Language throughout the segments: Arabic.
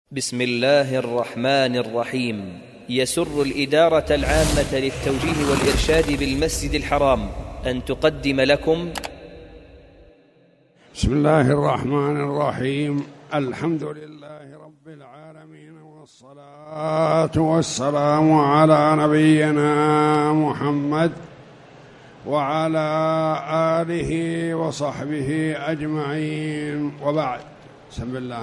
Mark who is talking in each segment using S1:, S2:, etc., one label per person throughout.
S1: بسم الله الرحمن الرحيم. يسر الإدارة العامة للتوجيه والإرشاد بالمسجد الحرام أن تقدم لكم
S2: بسم الله الرحمن الرحيم. الحمد لله رب العالمين، والصلاة والسلام على نبينا محمد وعلى آله وصحبه أجمعين، وبعد. بسم الله.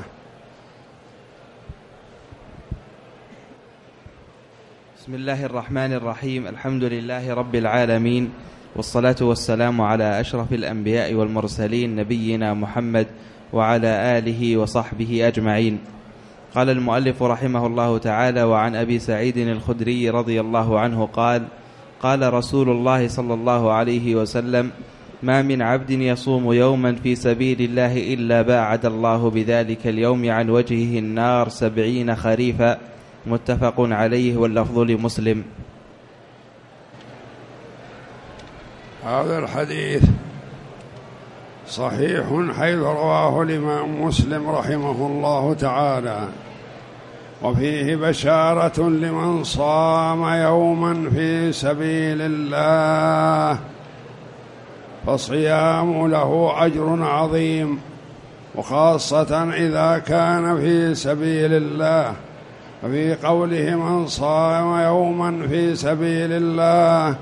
S3: بسم الله الرحمن الرحيم. الحمد لله رب العالمين، والصلاة والسلام على أشرف الأنبياء والمرسلين نبينا محمد وعلى آله وصحبه أجمعين. قال المؤلف رحمه الله تعالى: وعن أبي سعيد الخدري رضي الله عنه قال: قال رسول الله صلى الله عليه وسلم: ما من عبد يصوم يوما في سبيل الله إلا باعد الله بذلك اليوم عن وجهه النار 70 خريفا. متفق عليه، واللفظ لمسلم.
S2: هذا الحديث صحيح حيث رواه الإمام مسلم رحمه الله تعالى، وفيه بشارة لمن صام يوما في سبيل الله، فالصيام له أجر عظيم، وخاصة إذا كان في سبيل الله. وفي قوله من صام يوما في سبيل الله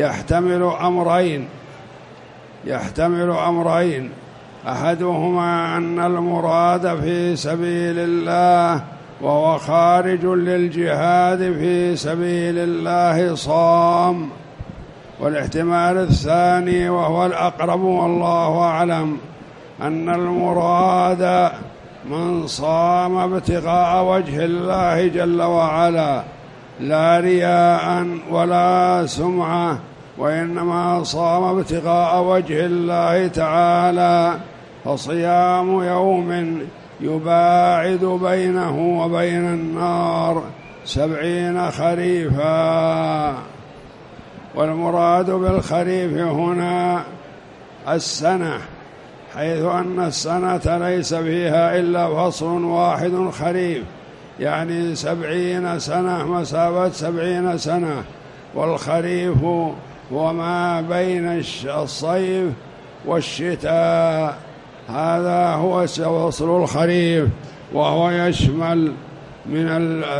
S2: يحتمل أمرين، أحدهما أن المراد في سبيل الله وهو خارج للجهاد في سبيل الله صام، والاحتمال الثاني وهو الأقرب والله أعلم أن المراد من صام ابتغاء وجه الله جل وعلا، لا رياء ولا سمعة، وإنما صام ابتغاء وجه الله تعالى، فصيام يوم يباعد بينه وبين النار 70 خريفا. والمراد بالخريف هنا السنة، حيث أن السنة ليس فيها إلا فصل واحد خريف، يعني 70 سنة، مسافة 70 سنة. والخريف هو ما بين الصيف والشتاء، هذا هو فصل الخريف، وهو يشمل من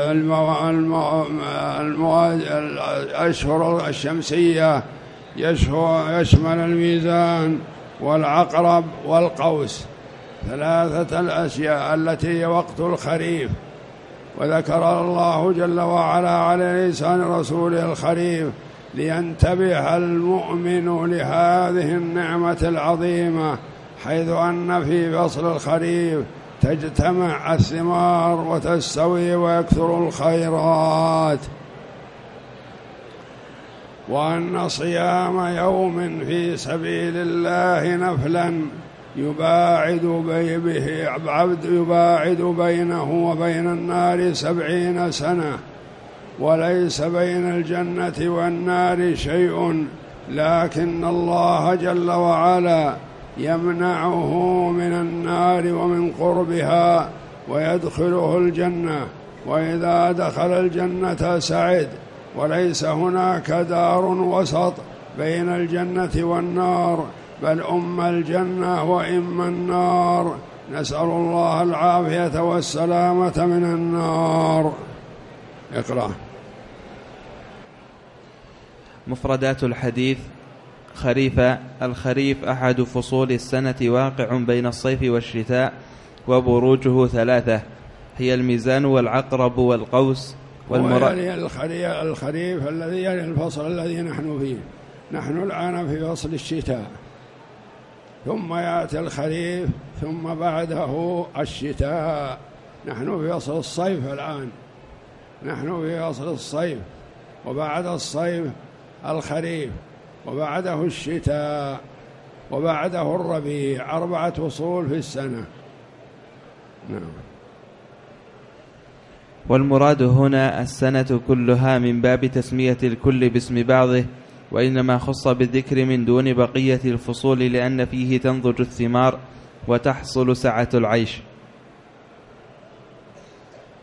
S2: الأشهر الشمسية، يشمل الميزان والعقرب والقوس، 3 الأشياء التي هي وقت الخريف. وذكر الله جل وعلا على لسان رسوله الخريف لينتبه المؤمن لهذه النعمة العظيمة، حيث أن في فصل الخريف تجتمع الثمار وتستوي ويكثر الخيرات. وأن صيام يوم في سبيل الله نفلا يباعد بينه وبين النار 70 سنة، وليس بين الجنة والنار شيء، لكن الله جل وعلا يمنعه من النار ومن قربها ويدخله الجنة، وإذا دخل الجنة سعد. وليس هناك دار وسط بين الجنة والنار، بل إما الجنة وإما النار، نسأل الله العافية والسلامة من النار. اقرأ.
S3: مفردات الحديث: خريف. الخريف أحد فصول السنة، واقع بين الصيف والشتاء، وبروجه 3 هي الميزان والعقرب والقوس.
S2: الخريف الذي يلي الفصل الذي نحن فيه، نحن الآن في فصل الشتاء، ثم يأتي الخريف، ثم بعده الشتاء. نحن في فصل الصيف الآن، نحن في فصل الصيف، وبعد الصيف الخريف، وبعده الشتاء، وبعده الربيع، 4 فصول في السنة. نعم.
S3: والمراد هنا السنة كلها من باب تسمية الكل باسم بعضه، وإنما خص بالذكر من دون بقية الفصول لأن فيه تنضج الثمار وتحصل سعة العيش.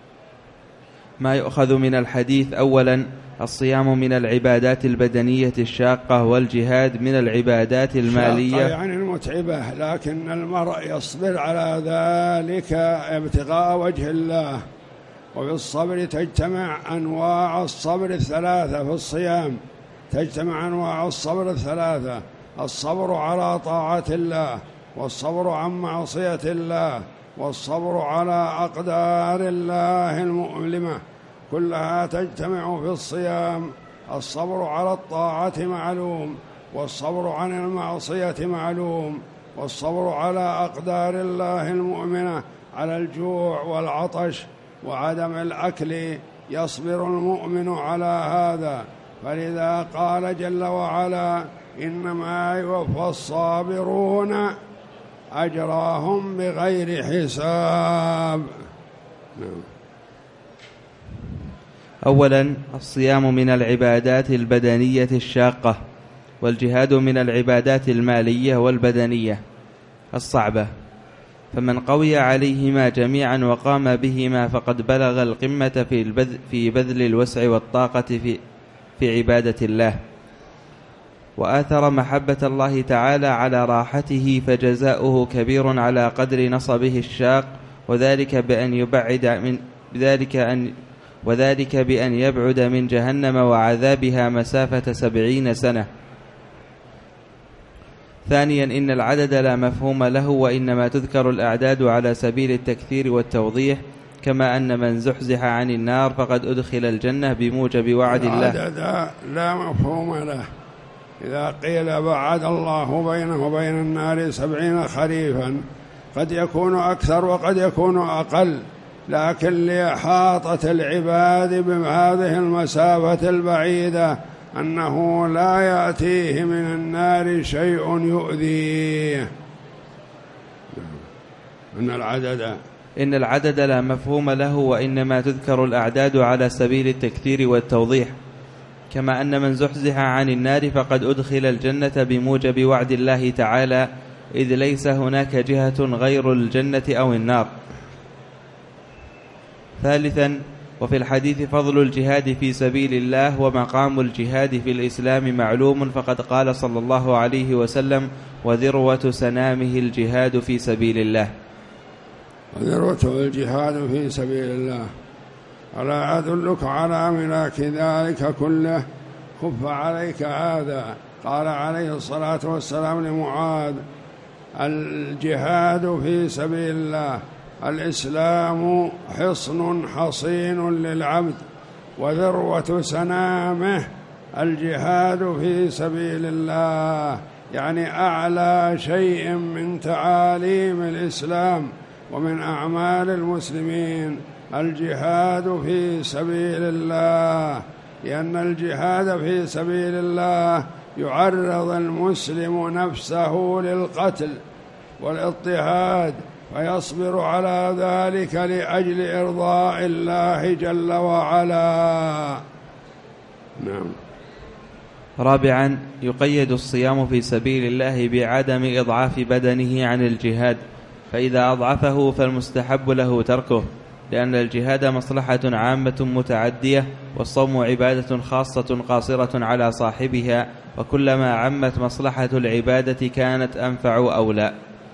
S3: ما يؤخذ من الحديث: أولا الصيام من العبادات البدنية الشاقة، والجهاد من العبادات المالية
S2: يعني المتعبة، لكن المرء يصبر على ذلك ابتغاء وجه الله. وفي الصبر تجتمع أنواع الصبر الثلاثة، في الصيام تجتمع أنواع الصبر الثلاثة: الصبر على طاعة الله، والصبر عن معصية الله، والصبر على أقدار الله المؤلمة، كلها تجتمع في الصيام. الصبر على الطاعة معلوم، والصبر عن المعصية معلوم، والصبر على أقدار الله المؤمنة، على الجوع والعطش وعدم الأكل يصبر المؤمن على هذا. فلذا قال جل وعلا: إنما يوفى الصابرون أجرهم بغير حساب.
S3: أولا الصيام من العبادات البدنية الشاقة، والجهاد من العبادات المالية والبدنية الصعبة، فمن قوي عليهما جميعا وقام بهما فقد بلغ القمة في بذل الوسع والطاقة في عبادة الله، وآثر محبة الله تعالى على راحته، فجزاؤه كبير على قدر نصبه الشاق، وذلك بأن يبعد من جهنم وعذابها مسافة 70 سنة. ثانيا إن العدد لا مفهوم له، وإنما تذكر الأعداد على سبيل التكثير والتوضيح، كما أن من زحزح عن النار فقد أدخل الجنة بموجب وعد الله.
S2: العدد لا مفهوم له. إذا قيل بعد الله بينه وبين النار 70 خريفا قد يكون أكثر وقد يكون أقل، لكن لإحاطة العباد بهذه المسافة البعيدة أنه لا يأتيه من النار شيء يؤذيه.
S3: إن العدد لا مفهوم له، وإنما تذكر الأعداد على سبيل التكثير والتوضيح، كما أن من زحزح عن النار فقد أدخل الجنة بموجب وعد الله تعالى، إذ ليس هناك جهة غير الجنة أو النار. ثالثا وفي الحديث فضل الجهاد في سبيل الله ومقام الجهاد في الإسلام معلوم، فقد قال صلى الله عليه وسلم: وذروة سنامه الجهاد في سبيل الله.
S2: وذروة الجهاد في سبيل الله. ألا أدلك على ملاك ذلك كله؟ خف عليك هذا. قال عليه الصلاة والسلام لمعاذ: الجهاد في سبيل الله، الإسلام حصن حصين للعبد، وذروة سنامه الجهاد في سبيل الله، يعني أعلى شيء من تعاليم الإسلام ومن أعمال المسلمين الجهاد في سبيل الله، لأن الجهاد في سبيل الله يعرض المسلم نفسه للقتل والاضطهاد، فيصبر على ذلك لأجل إرضاء الله جل وعلا. نعم.
S3: رابعا يقيد الصيام في سبيل الله بعدم إضعاف بدنه عن الجهاد، فإذا أضعفه فالمستحب له تركه، لأن الجهاد مصلحة عامة متعدية، والصوم عبادة خاصة قاصرة على صاحبها، وكلما عمت مصلحة العبادة كانت أنفع أولى.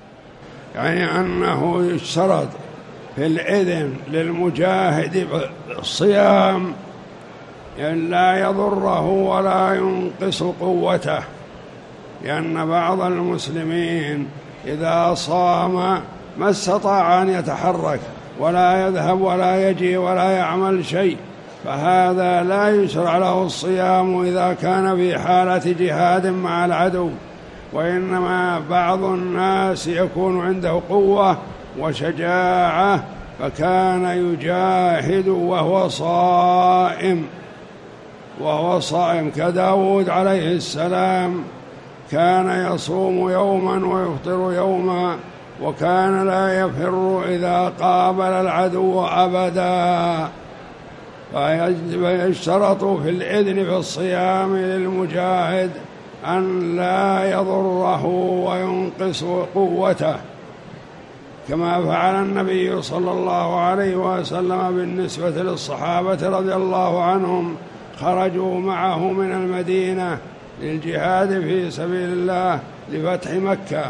S2: يعني أنه يشترط في الإذن للمجاهد بالصيام أن لا يضره ولا ينقص قوته، لأن بعض المسلمين إذا صام ما استطاع أن يتحرك ولا يذهب ولا يجي ولا يعمل شيء، فهذا لا يشرع له الصيام إذا كان في حالة جهاد مع العدو، وإنما بعض الناس يكون عنده قوة وشجاعة فكان يجاهد وهو صائم كداود عليه السلام، كان يصوم يوما ويفطر يوما، وكان لا يفر إذا قابل العدو أبدا. فيشترط في الإذن في الصيام للمجاهد أن لا يضره وينقص قوته. كما فعل النبي صلى الله عليه وسلم بالنسبة للصحابة رضي الله عنهم، خرجوا معه من المدينة للجهاد في سبيل الله لفتح مكة،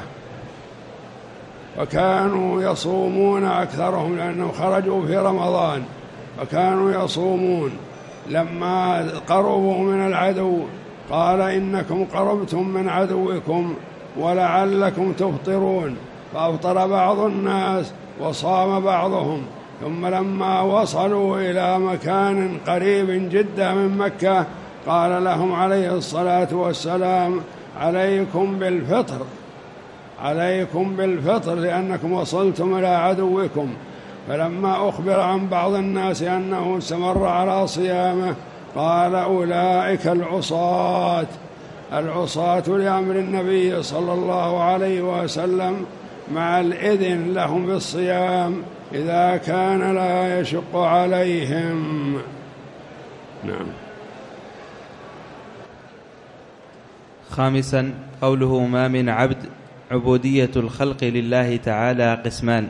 S2: وكانوا يصومون أكثرهم لأنهم خرجوا في رمضان، فكانوا يصومون. لما قربوا من العدو قال إنكم قربتم من عدوكم ولعلكم تفطرون، فأفطر بعض الناس وصام بعضهم. ثم لما وصلوا إلى مكان قريب جدا من مكة قال لهم عليه الصلاة والسلام عليكم بالفطر، عليكم بالفطر لأنكم وصلتم إلى عدوكم. فلما أخبر عن بعض الناس أنه استمر على صيامه قال أولئك العصاة لأمر النبي صلى الله عليه وسلم، مع الإذن لهم بالصيام إذا كان لا يشق عليهم. نعم.
S3: خامسا قوله ما من عبد. عبودية الخلق لله تعالى قسمان.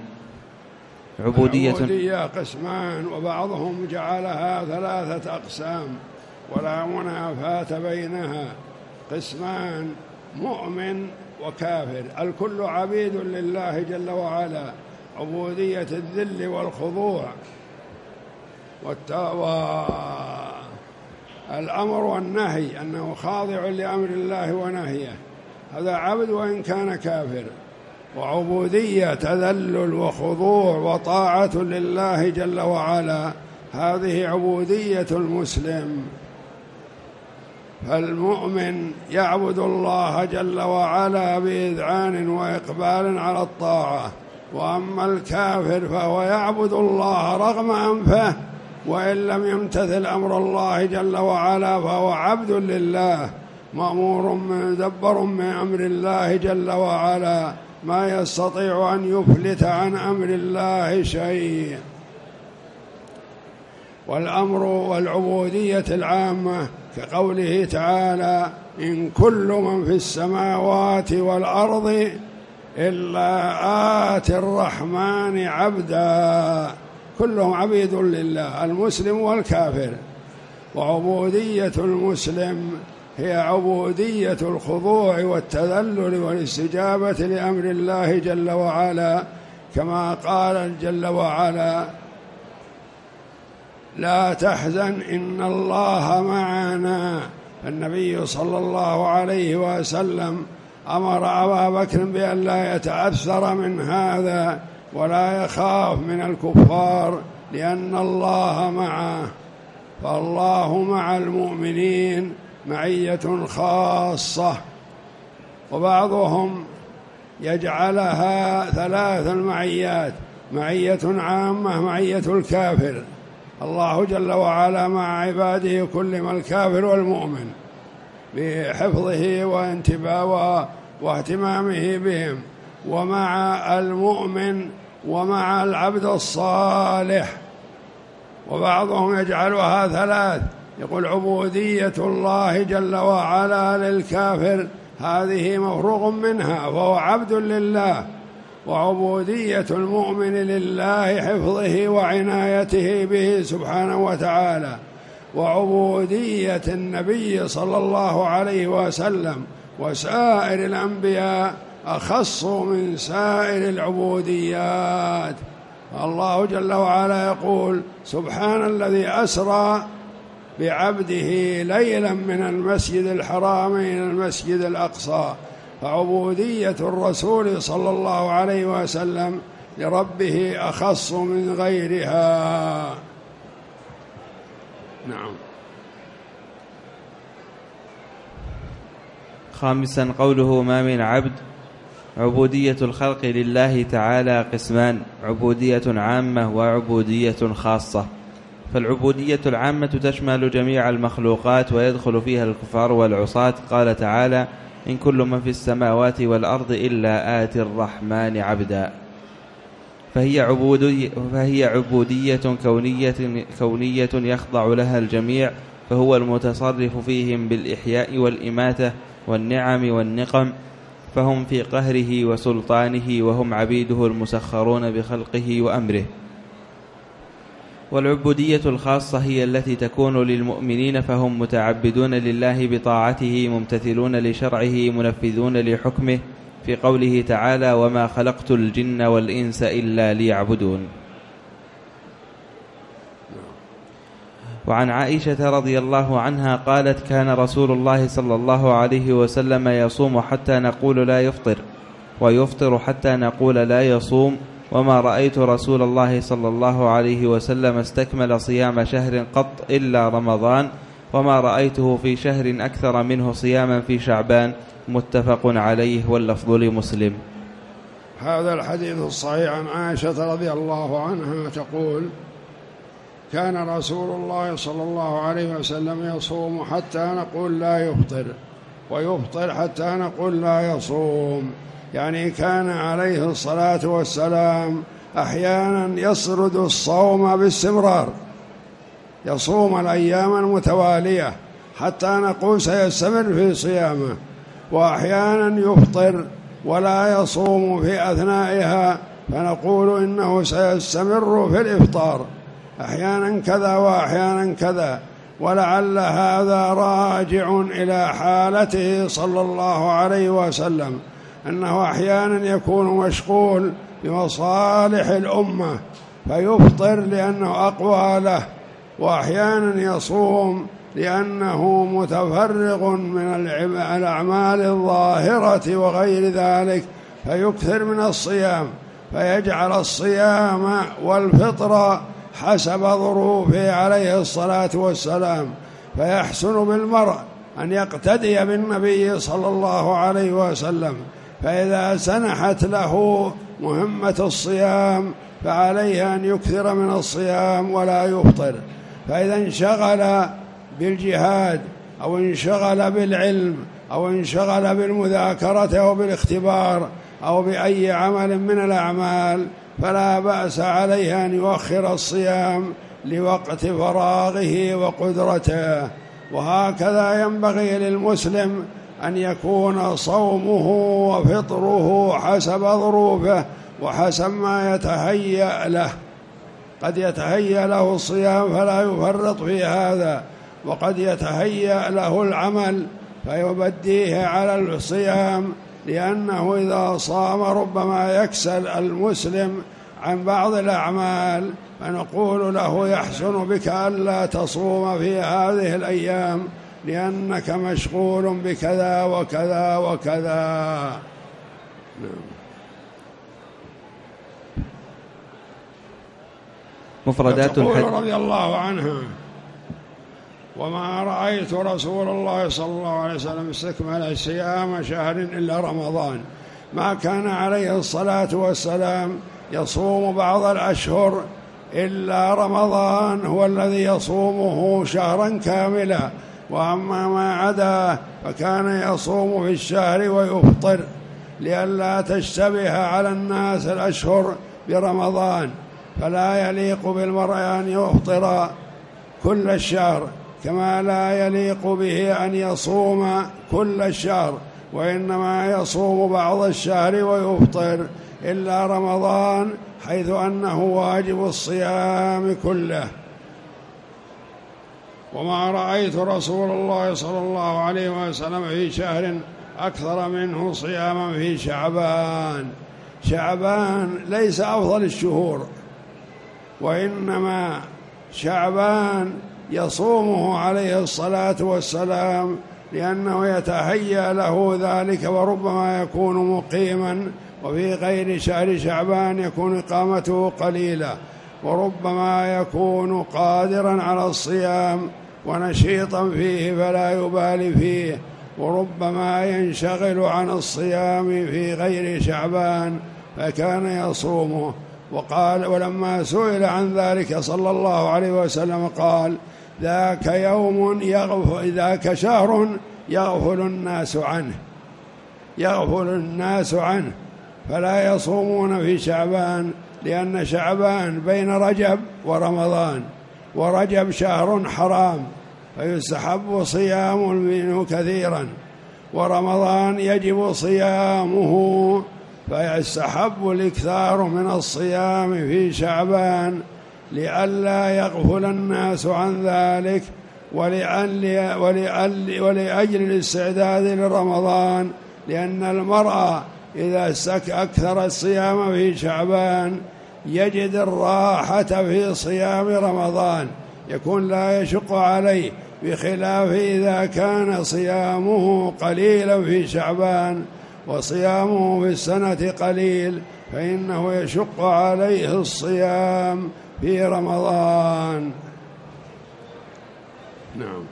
S2: عبودية قسمان، وبعضهم جعلها 3 أقسام ولا منافاة بينها. قسمان مؤمن وكافر، الكل عبيد لله جل وعلا، عبودية الذل والخضوع والأمر والنهي، أنه خاضع لأمر الله ونهيه، هذا عبد وإن كان كافر. وعبودية تذلل وخضوع وطاعة لله جل وعلا، هذه عبودية المسلم. فالمؤمن يعبد الله جل وعلا بإذعان وإقبال على الطاعة، وأما الكافر فهو يعبد الله رغم أنفه، وإن لم يمتثل أمر الله جل وعلا فهو عبد لله، مأمور مدبر من أمر الله جل وعلا، ما يستطيع أن يفلت عن أمر الله شيء. والأمر والعبودية العامة كقوله تعالى إن كل من في السماوات والأرض إلا آتي الرحمن عبدا، كلهم عبيد لله، المسلم والكافر. وعبودية المسلم هي عبودية الخضوع والتذلل والاستجابة لأمر الله جل وعلا، كما قال جل وعلا لا تحزن إن الله معنا. النبي صلى الله عليه وسلم أمر أبا بكر بأن لا يتأثر من هذا ولا يخاف من الكفار، لأن الله معه، فالله مع المؤمنين معية خاصة. وبعضهم يجعلها 3 معيات: معية عامة، معية الكافر، الله جل وعلا مع عباده كلهم الكافر والمؤمن بحفظه وانتباهه واهتمامه بهم، ومع المؤمن ومع العبد الصالح. وبعضهم يجعلها 3، يقول عبودية الله جل وعلا للكافر هذه مفروغ منها فهو عبد لله، وعبودية المؤمن لله حفظه وعنايته به سبحانه وتعالى، وعبودية النبي صلى الله عليه وسلم وسائر الأنبياء أخص من سائر العبوديات. الله جل وعلا يقول سبحان الذي أسرى بعبده ليلا من المسجد الحرام إلى المسجد الأقصى. فعبودية الرسول صلى الله عليه وسلم لربه أخص من غيرها. نعم.
S3: خامسا قوله ما من عبد. عبودية الخلق لله تعالى قسمان: عبودية عامة وعبودية خاصة. فالعبودية العامة تشمل جميع المخلوقات ويدخل فيها الكفار والعصاة. قال تعالى إن كل من في السماوات والأرض إلا آتي الرحمن عبدا. فهي عبودية كونية يخضع لها الجميع، فهو المتصرف فيهم بالإحياء والإماتة والنعم والنقم، فهم في قهره وسلطانه، وهم عبيده المسخرون بخلقه وأمره. والعبودية الخاصة هي التي تكون للمؤمنين، فهم متعبدون لله بطاعته، ممتثلون لشرعه، منفذون لحكمه، في قوله تعالى: وما خلقت الجن والإنس إلا ليعبدون. وعن عائشة رضي الله عنها قالت: كان رسول الله صلى الله عليه وسلم يصوم حتى نقول لا يفطر، ويفطر حتى نقول لا يصوم، وما رأيت رسول الله صلى الله عليه وسلم استكمل صيام شهر قط إلا رمضان، وما رأيته في شهر أكثر منه صياما في شعبان. متفق عليه، واللفظ لمسلم.
S2: هذا الحديث الصحيح عن عائشة رضي الله عنها تقول: كان رسول الله صلى الله عليه وسلم يصوم حتى نقول لا يفطر، ويفطر حتى نقول لا يصوم، يعني كان عليه الصلاة والسلام أحيانا يسرد الصوم باستمرار، يصوم الأيام المتوالية حتى نقول سيستمر في صيامه، وأحيانا يفطر ولا يصوم في أثنائها فنقول إنه سيستمر في الإفطار، أحيانا كذا وأحيانا كذا. ولعل هذا راجع إلى حالته صلى الله عليه وسلم، أنه أحيانا يكون مشغول بمصالح الأمة فيفطر لأنه أقوى له، وأحيانا يصوم لأنه متفرغ من الأعمال الظاهرة وغير ذلك فيكثر من الصيام، فيجعل الصيام والفطر حسب ظروفه عليه الصلاة والسلام. فيحسن بالمرء أن يقتدي بالنبي صلى الله عليه وسلم، فإذا سنحت له مهمة الصيام فعليه أن يكثر من الصيام ولا يفطر. فإذا انشغل بالجهاد أو انشغل بالعلم أو انشغل بالمذاكرة أو بالاختبار أو بأي عمل من الأعمال فلا بأس عليه أن يؤخر الصيام لوقت فراغه وقدرته. وهكذا ينبغي للمسلم أن يكون صومه وفطره حسب ظروفه وحسب ما يتهيأ له. قد يتهيأ له الصيام فلا يفرط في هذا، وقد يتهيأ له العمل فيبديه على الصيام، لأنه إذا صام ربما يكسل المسلم عن بعض الأعمال، فنقول له يحسن بك ألا تصوم في هذه الأيام لأنك مشغول بكذا وكذا وكذا.
S3: مفردات الحج.
S2: رضي الله عنها: وما رأيت رسول الله صلى الله عليه وسلم استكمل صيام شهر إلا رمضان، ما كان عليه الصلاة والسلام يصوم بعض الأشهر إلا رمضان هو الذي يصومه شهرا كاملا، وأما ما عداه فكان يصوم في الشهر ويفطر لئلا تشتبه على الناس الأشهر برمضان، فلا يليق بالمرء أن يفطر كل الشهر كما لا يليق به أن يصوم كل الشهر، وإنما يصوم بعض الشهر ويفطر إلا رمضان حيث أنه واجب الصيام كله. وما رأيت رسول الله صلى الله عليه وسلم في شهر أكثر منه صياما في شعبان. شعبان ليس أفضل الشهور، وإنما شعبان يصومه عليه الصلاة والسلام لأنه يتهيأ له ذلك، وربما يكون مقيما، وفي غير شهر شعبان يكون إقامته قليلة، وربما يكون قادرا على الصيام ونشيطا فيه فلا يبالي فيه، وربما ينشغل عن الصيام في غير شعبان فكان يصومه. وقال: ولما سئل عن ذلك صلى الله عليه وسلم قال: ذاك يوم ذاك شهر يغفل الناس عنه فلا يصومون في شعبان، لأن شعبان بين رجب ورمضان، ورجب شهر حرام فيستحب صيام منه كثيرا، ورمضان يجب صيامه، فيستحب الإكثار من الصيام في شعبان لئلا يغفل الناس عن ذلك، ولأجل الاستعداد لرمضان، لأن المرأة إذا أكثر الصيام في شعبان يجد الراحة في صيام رمضان، يكون لا يشق عليه، بخلاف إذا كان صيامه قليلا في شعبان وصيامه في السنة قليل فإنه يشق عليه الصيام في رمضان. نعم.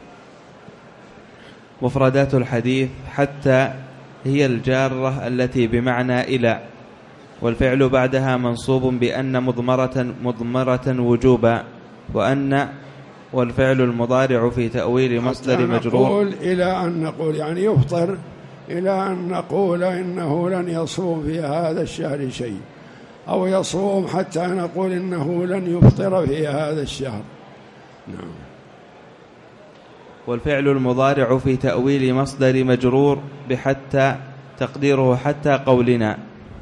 S3: مفردات الحديث: حتى هي الجارة التي بمعنى إلى، والفعل بعدها منصوب بأن مضمرة وجوبا، وأن والفعل المضارع في تأويل مصدر مجرور.
S2: إلى أن نقول يعني يفطر، إلى أن نقول إنه لن يصوم في هذا الشهر شيء، أو يصوم حتى نقول إنه لن يفطر في هذا الشهر. نعم.
S3: والفعل المضارع في تأويل مصدر مجرور بحتى، تقديره حتى قولنا.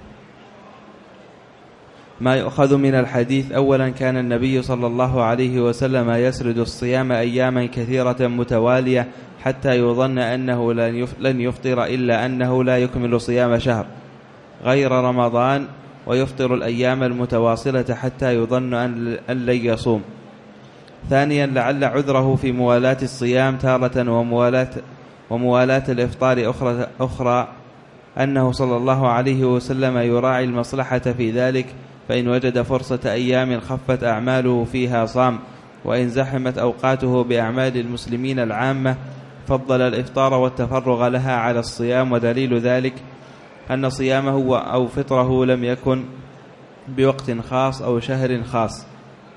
S3: ما يؤخذ من الحديث: أولا، كان النبي صلى الله عليه وسلم يسرد الصيام أياما كثيرة متوالية حتى يظن أنه لن يفطر إلا أنه لا يكمل صيام شهر غير رمضان، ويفطر الأيام المتواصلة حتى يظن أن لن يصوم. ثانيا، لعل عذره في موالاة الصيام تارة وموالاة الإفطار أخرى أنه صلى الله عليه وسلم يراعي المصلحة في ذلك، فإن وجد فرصة أيام خفت أعماله فيها صام، وإن زحمت أوقاته بأعمال المسلمين العامة فضل الإفطار والتفرغ لها على الصيام، ودليل ذلك أن صيامه أو فطره لم يكن بوقت خاص أو شهر خاص.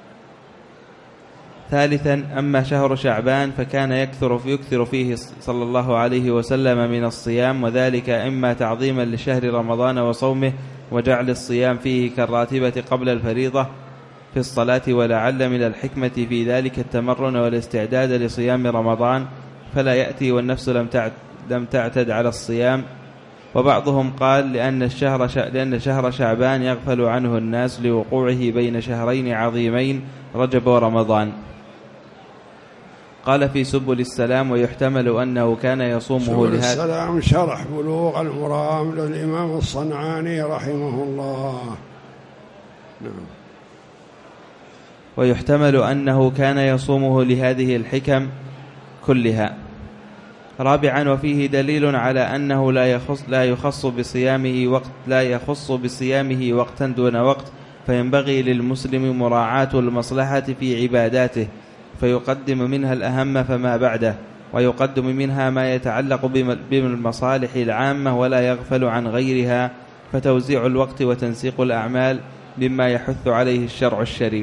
S3: ثالثا، أما شهر شعبان فكان يكثر فيه صلى الله عليه وسلم من الصيام، وذلك إما تعظيما لشهر رمضان وصومه وجعل الصيام فيه كالراتبة قبل الفريضة في الصلاة، ولعل من الحكمة في ذلك التمرن والاستعداد لصيام رمضان فلا يأتي والنفس لم تعتد على الصيام. وبعضهم قال لأن شهر شعبان يغفل عنه الناس لوقوعه بين شهرين عظيمين رجب ورمضان. قال في سبل السلام: ويحتمل أنه كان يصومه
S2: سبل السلام شرح بلوغ المرام للإمام الصنعاني رحمه الله. نعم.
S3: ويحتمل أنه كان يصومه لهذه الحكم كلها. رابعا، وفيه دليل على أنه لا يخص بصيامه وقتا دون وقت، فينبغي للمسلم مراعاة المصلحة في عباداته، فيقدم منها الأهم فما بعده، ويقدم منها ما يتعلق بالمصالح العامة ولا يغفل عن غيرها، فتوزيع الوقت وتنسيق الأعمال مما يحث عليه الشرع الشريف.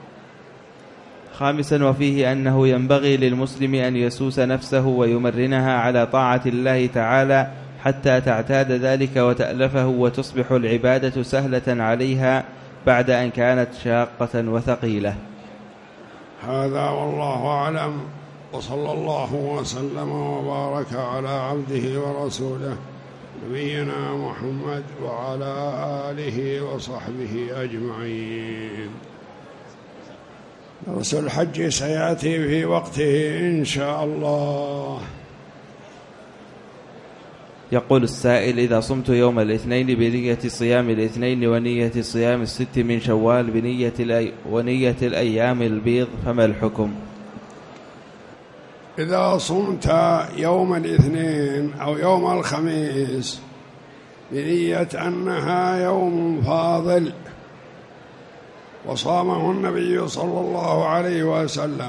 S3: خامسا، وفيه أنه ينبغي للمسلم أن يسوس نفسه ويمرنها على طاعة الله تعالى حتى تعتاد ذلك وتألفه، وتصبح العبادة سهلة عليها بعد أن كانت شاقة وثقيلة.
S2: هذا والله أعلم، وصلى الله وسلم وبارك على عبده ورسوله نبينا محمد وعلى آله وصحبه أجمعين. درس الحج سيأتي في وقته إن شاء الله.
S3: يقول السائل: إذا صمت يوم الاثنين بنية صيام الاثنين ونية صيام الست من شوال ونية الأيام البيض فما الحكم؟
S2: إذا صمت يوم الاثنين أو يوم الخميس بنية أنها يوم فاضل وصامه النبي صلى الله عليه وسلم،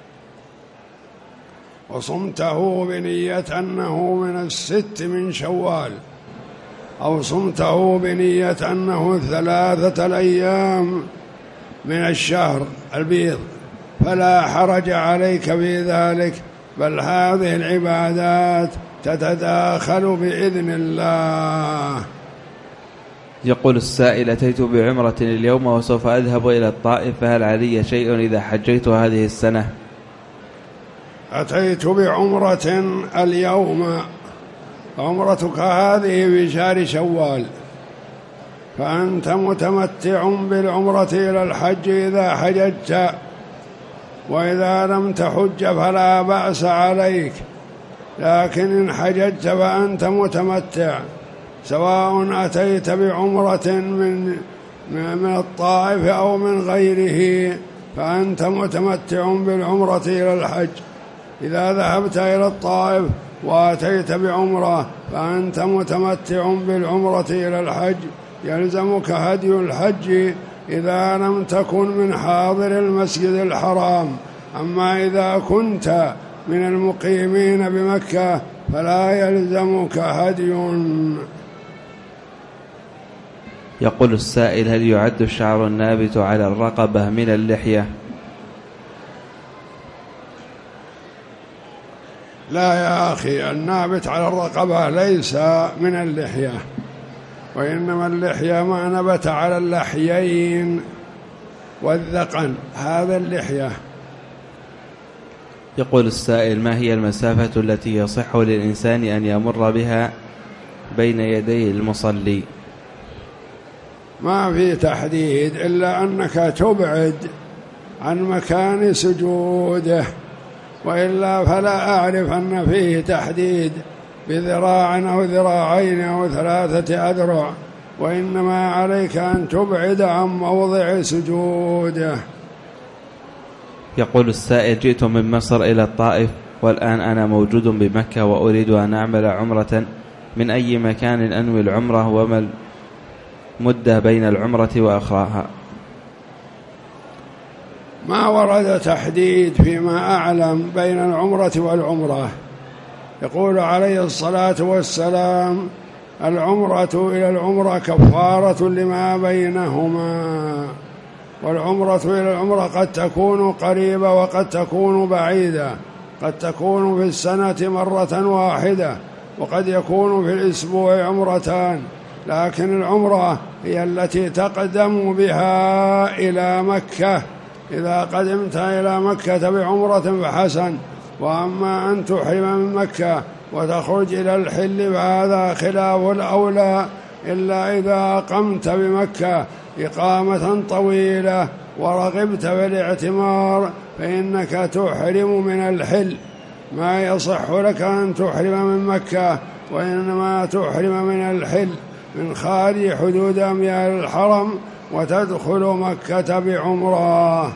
S2: وصمته بنية أنه من الست من شوال، أو صمته بنية أنه 3 الأيام من الشهر البيض، فلا حرج عليك في ذلك، بل هذه العبادات تتداخل بإذن الله.
S3: يقول السائل: أتيت بعمرة اليوم وسوف أذهب إلى الطائف، فهل علي شيء إذا حجيت هذه السنة؟
S2: أتيت بعمرة اليوم عمرتك هذه في شهر شوال، فأنت متمتع بالعمرة إلى الحج إذا حججت، وإذا لم تحج فلا بأس عليك، لكن إن حججت فأنت متمتع، سواء أتيت بعمرة من الطائف أو من غيره، فأنت متمتع بالعمرة إلى الحج. إذا ذهبت إلى الطائف وأتيت بعمرة فأنت متمتع بالعمرة إلى الحج، يلزمك هدي الحج إذا لم تكن من حاضر المسجد الحرام. أما إذا كنت من المقيمين بمكة فلا يلزمك هدي.
S3: يقول السائل: هل يعد الشعر النابت على الرقبة من اللحية؟
S2: لا يا أخي، النابت على الرقبة ليس من اللحية، وإنما اللحية ما نبت على اللحيين والذقن، هذا اللحية.
S3: يقول السائل: ما هي المسافة التي يصح للإنسان أن يمر بها بين يدي المصلي؟
S2: ما في تحديد، إلا أنك تبعد عن مكان سجوده، وإلا فلا أعرف أن فيه تحديد بذراع أو ذراعين أو 3 أذرع، وإنما عليك أن تبعد عن موضع سجوده.
S3: يقول السائل: جئت من مصر إلى الطائف، والآن أنا موجود بمكة وأريد أن أعمل عمرة، من أي مكان أنوي العمرة، وما المدة بين العمرة وأخراها؟
S2: ما ورد تحديد فيما أعلم بين العمرة والعمرة. يقول عليه الصلاة والسلام: العمرة إلى العمرة كفارة لما بينهما. والعمرة إلى العمرة قد تكون قريبة وقد تكون بعيدة، قد تكون في السنة مرة واحدة، وقد يكون في الأسبوع عمرتان، لكن العمرة هي التي تقدم بها إلى مكة. إذا قدمت إلى مكة بعمرة فحسن، وأما أن تحرم من مكة وتخرج إلى الحل فهذا خلاف الأولى، إلا إذا أقمت بمكة إقامة طويلة ورغبت في الاعتمار فإنك تحرم من الحل. ما يصح لك أن تحرم من مكة، وإنما تحرم من الحل من خارج حدود أميال الحرم وتدخل مكة بعمرة.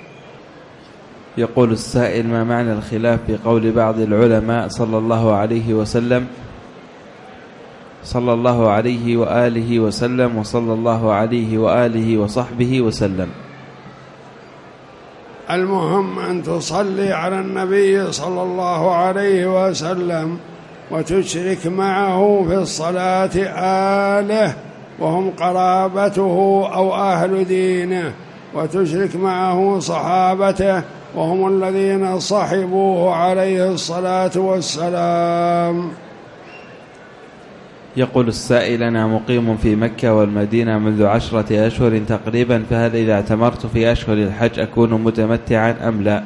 S3: يقول السائل: ما معنى الخلاف بقول بعض العلماء صلى الله عليه وسلم صلى الله عليه وآله وسلم وصلى الله عليه وآله وصحبه وسلم؟
S2: المهم أن تصلي على النبي صلى الله عليه وسلم وتشرك معه في الصلاة آله وهم قرابته أو أهل دينه، وتشرك معه صحابته وهم الذين صحبوه عليه الصلاة والسلام.
S3: يقول السائل: أنا مقيم في مكة والمدينة منذ 10 أشهر تقريبا، فهل إذا اعتمرت في أشهر الحج أكون متمتعا أم لا؟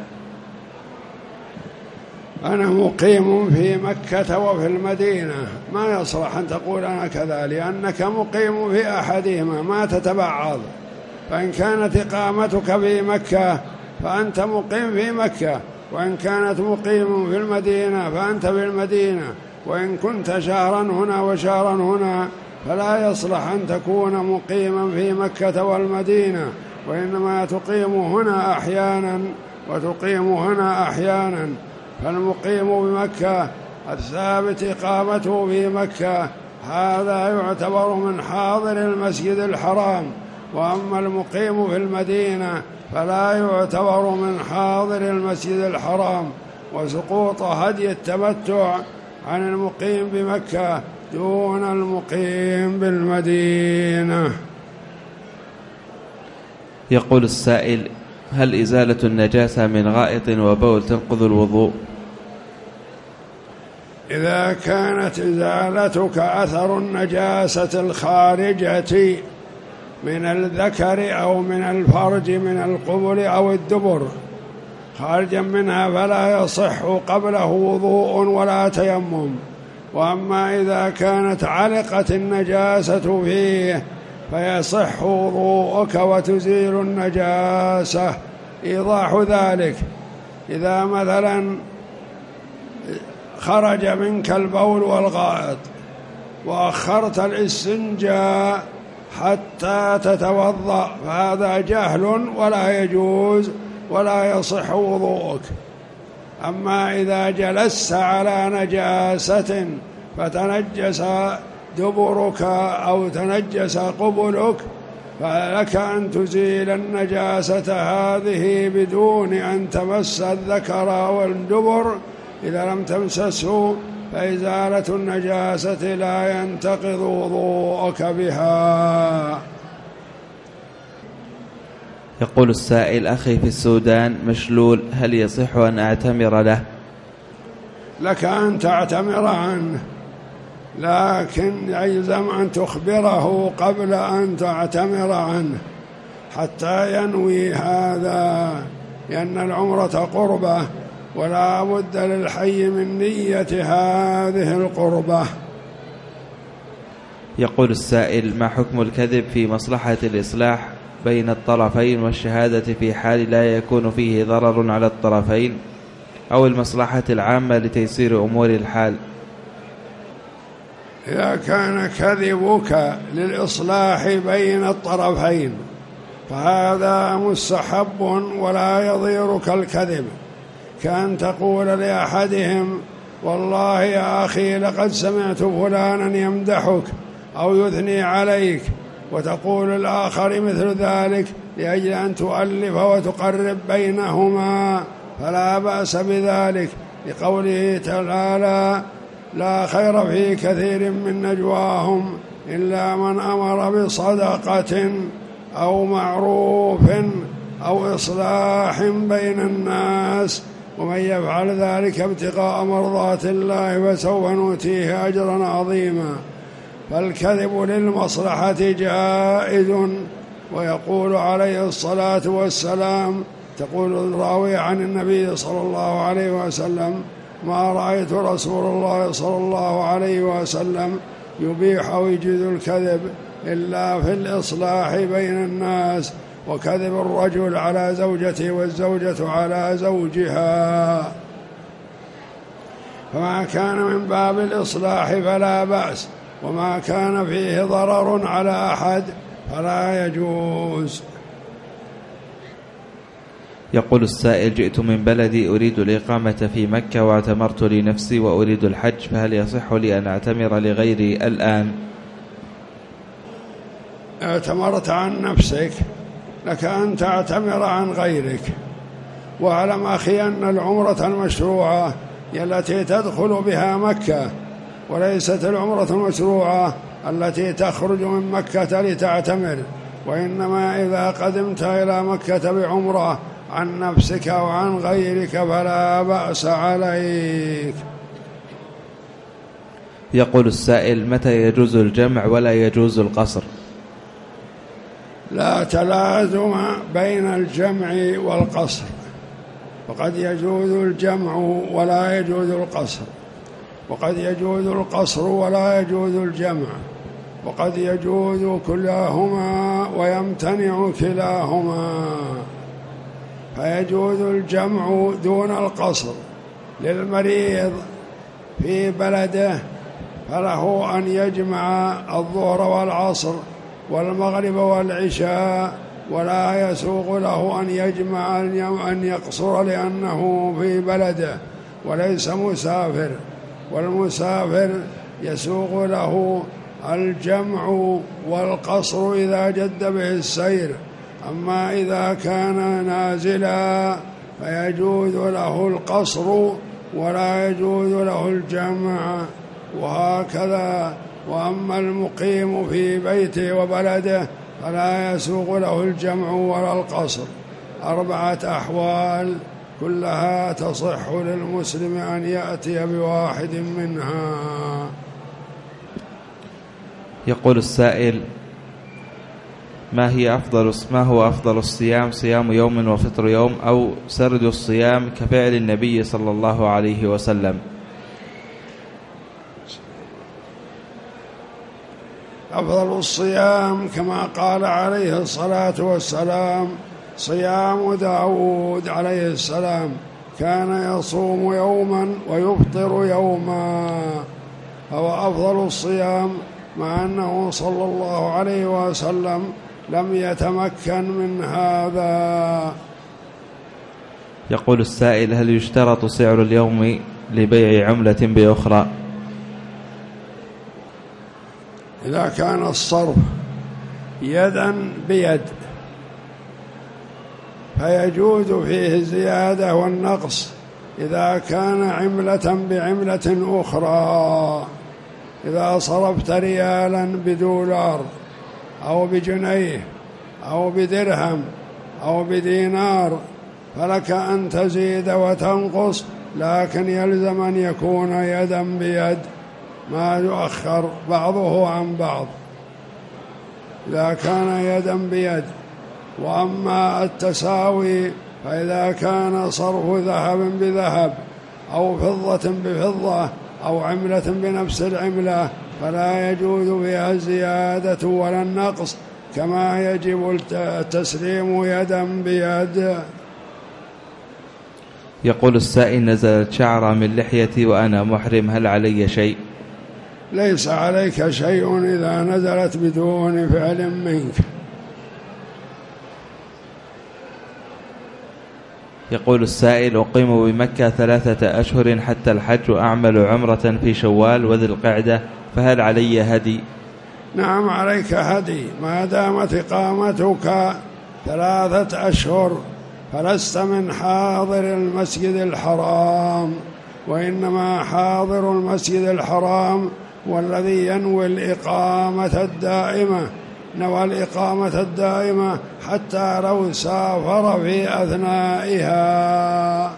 S2: أنا مقيم في مكة وفي المدينة، ما يصلح أن تقول أنا كذا، لأنك مقيم في أحدهما ما تتبعض. فإن كانت إقامتك في مكة فأنت مقيم في مكة، وإن كانت مقيم في المدينة فأنت في المدينة، وإن كنت شهرا هنا وشهرا هنا فلا يصلح أن تكون مقيما في مكة والمدينة، وإنما تقيم هنا أحيانا وتقيم هنا أحيانا. فالمقيم بمكة الثابت إقامته في مكة هذا يعتبر من حاضر المسجد الحرام، وأما المقيم في المدينة فلا يعتبر من حاضر المسجد الحرام. وسقوط هدي التمتع عن المقيم بمكة دون المقيم بالمدينة.
S3: يقول السائل: هل إزالة النجاسة من غائط وبول تنقض الوضوء؟
S2: إذا كانت إزالتك أثر النجاسة الخارجة من الذكر أو من الفرج من القبل أو الدبر خارجا منها فلا يصح قبله وضوء ولا تيمم، وأما إذا كانت علقت النجاسة فيه فيصح وضوءك وتزيل النجاسة. إيضاح ذلك: إذا مثلا خرج منك البول والغائط وأخرت الاستنجاء حتى تتوضأ فهذا جهل ولا يجوز ولا يصح وضوءك. أما إذا جلست على نجاسة فتنجس دبرك أو تنجس قبلك فلك أن تزيل النجاسة هذه بدون أن تمس الذكر والدبر إذا لم تمسسه، فإزالة النجاسة لا ينتقض وضوءك بها.
S3: يقول السائل: أخي في السودان مشلول، هل يصح أن أعتمر له؟
S2: لك أن تعتمر عنه، لكن يلزم أن تخبره قبل أن تعتمر عنه حتى ينوي هذا، لأن العمرة قربة ولا بد للحي من نية هذه القربة.
S3: يقول السائل: ما حكم الكذب في مصلحة الإصلاح بين الطرفين والشهادة في حال لا يكون فيه ضرر على الطرفين أو المصلحة العامة لتيسير أمور الحال؟
S2: إذا كان كذبك للإصلاح بين الطرفين فهذا مستحب ولا يضيرك الكذب، كأن تقول لأحدهم: والله يا أخي لقد سمعت فلانا يمدحك أو يثني عليك، وتقول الآخر مثل ذلك لأجل أن تؤلف وتقرب بينهما، فلا بأس بذلك، لقوله تعالى: لا خير في كثير من نجواهم إلا من أمر بصدقة أو معروف أو إصلاح بين الناس، ومن يفعل ذلك ابتغاء مرضات الله فسوف نؤتيه أجرا عظيما. فالكذب للمصلحة جائز. ويقول عليه الصلاة والسلام، تقول الراوية عن النبي صلى الله عليه وسلم: ما رأيت رسول الله صلى الله عليه وسلم يبيح أو يجيز الكذب إلا في الإصلاح بين الناس، وكذب الرجل على زوجته والزوجة على زوجها. فما كان من باب الإصلاح فلا بأس، وما كان فيه ضرر على أحد فلا يجوز.
S3: يقول السائل: جئت من بلدي أريد الإقامة في مكة واعتمرت لنفسي وأريد الحج، فهل يصح لي أن أعتمر لغيري الآن؟
S2: اعتمرت عن نفسك، لك أن تعتمر عن غيرك. واعلم أخي أن العمرة المشروعة هي التي تدخل بها مكة، وليست العمرة المشروعة التي تخرج من مكة لتعتمر، وإنما إذا قدمت إلى مكة بعمرة عن نفسك وعن غيرك فلا بأس عليك.
S3: يقول السائل: متى يجوز الجمع ولا يجوز القصر؟
S2: لا تلازم بين الجمع والقصر، وقد يجوز الجمع ولا يجوز القصر، وقد يجوز القصر ولا يجوز الجمع، وقد يجوز كلاهما ويمتنع كلاهما. فيجوز الجمع دون القصر للمريض في بلده، فله أن يجمع الظهر والعصر والمغرب والعشاء، ولا يسوغ له أن يجمع أن يقصر لأنه في بلده وليس مسافر، والمسافر يسوغ له الجمع والقصر إذا جد به السير. أما إذا كان نازلا فيجوز له القصر ولا يجوز له الجمع، وهكذا. وأما المقيم في بيته وبلده فلا يسوغ له الجمع ولا القصر. 4 أحوال كلها تصح للمسلم أن يأتي بواحد منها.
S3: يقول السائل: ما هو أفضل الصيام؟ صيام يوم وفطر يوم أو سرد الصيام كفعل النبي صلى الله عليه وسلم؟
S2: أفضل الصيام كما قال عليه الصلاة والسلام صيام داود عليه السلام، كان يصوم يوما ويفطر يوما، هو أفضل الصيام، مع أنه صلى الله عليه وسلم لم يتمكن من هذا.
S3: يقول السائل: هل يشترط سعر اليوم لبيع عملة بأخرى؟
S2: إذا كان الصرف يدا بيد فيجوز فيه الزيادة والنقص إذا كان عملة بعملة أخرى. إذا صرفت ريالا بدولار أو بجنيه أو بدرهم أو بدينار فلك أن تزيد وتنقص، لكن يلزم أن يكون يدا بيد، ما يؤخر بعضه عن بعض إذا كان يدا بيد. وأما التساوي فإذا كان صرف ذهب بذهب أو فضة بفضة أو عملة بنفس العملة فلا يجوز فيها الزيادة ولا النقص، كما يجب التسليم يدا بيد.
S3: يقول السائل: نزلت شعرة من لحيتي وأنا محرم، هل علي شيء؟
S2: ليس عليك شيء إذا نزلت بدون فعل منك.
S3: يقول السائل: أقيم بمكة 3 أشهر حتى الحج وأعمل عمرة في شوال وذي القعدة، فهل علي هدي؟
S2: نعم عليك هدي، ما دامت إقامتك 3 أشهر فلست من حاضر المسجد الحرام، وإنما حاضر المسجد الحرام والذي ينوي الإقامة الدائمة، نوى الإقامة الدائمة حتى لو سافر في أثنائها.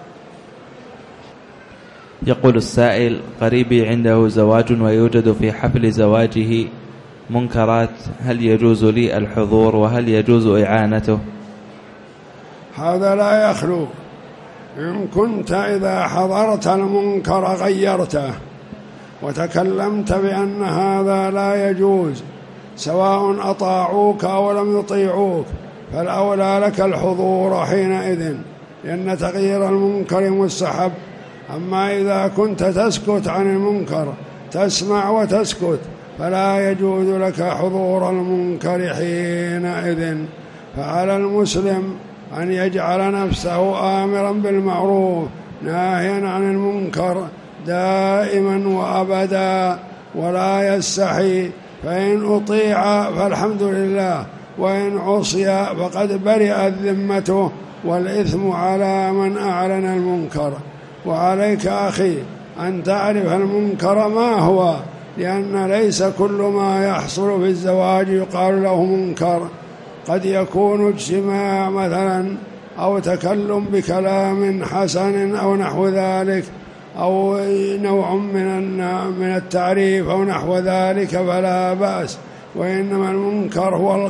S3: يقول السائل: قريبي عنده زواج ويوجد في حفل زواجه منكرات، هل يجوز لي الحضور وهل يجوز إعانته؟
S2: هذا لا يخلو، إن كنت إذا حضرت المنكر غيرته وتكلمت بأن هذا لا يجوز سواء أطاعوك أو لم يطيعوك فالأولى لك الحضور حينئذ، لأن تغيير المنكر مستحب. أما إذا كنت تسكت عن المنكر، تسمع وتسكت، فلا يجوز لك حضور المنكر حينئذ. فعلى المسلم أن يجعل نفسه آمرا بالمعروف ناهيا عن المنكر دائما وأبدا، ولا يستحي، فإن أطيع فالحمد لله، وإن عصي فقد برئت ذمته والإثم على من أعلن المنكر. وعليك أخي أن تعرف المنكر ما هو، لأن ليس كل ما يحصل في الزواج يقال له منكر، قد يكون اجتماع مثلا أو تكلم بكلام حسن أو نحو ذلك، أو نوع من التعريف أو نحو ذلك فلا بأس. وإنما المنكر هو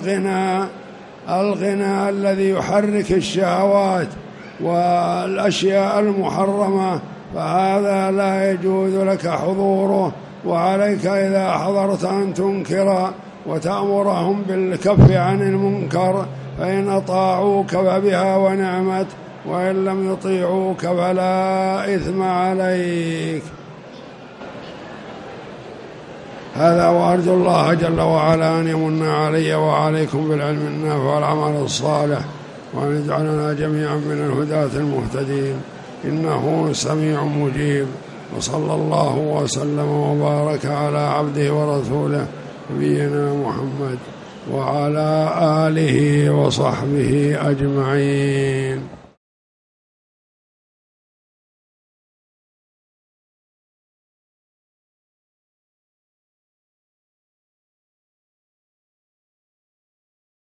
S2: الغنى الذي يحرك الشهوات والأشياء المحرمة، فهذا لا يجوز لك حضوره. وعليك إذا حضرت أن تنكر وتأمرهم بالكف عن المنكر، فإن أطاعوك فبها ونعمت، وإن لم يطيعوك فلا إثم عليك. هذا، وأرجو الله جل وعلا أن يمن علي وعليكم بالعلم النافع والعمل الصالح، وأن يجعلنا جميعا من الهداة المهتدين، إنه سميع مجيب. وصلى الله وسلم وبارك على عبده ورسوله نبينا محمد وعلى آله وصحبه أجمعين.